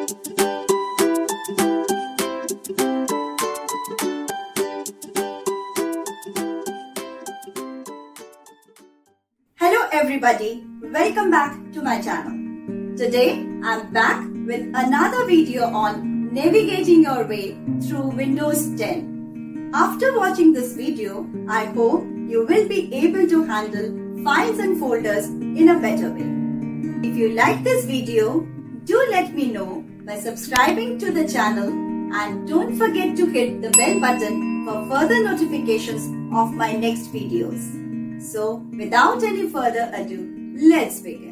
Hello everybody, welcome back to my channel. Today I'm back with another video on navigating your way through Windows 10. After watching this video, I hope you will be able to handle files and folders in a better way. If you like this video, do let me know by subscribing to the channel and don't forget to hit the bell button for further notifications of my next videos. So, without any further ado, let's begin.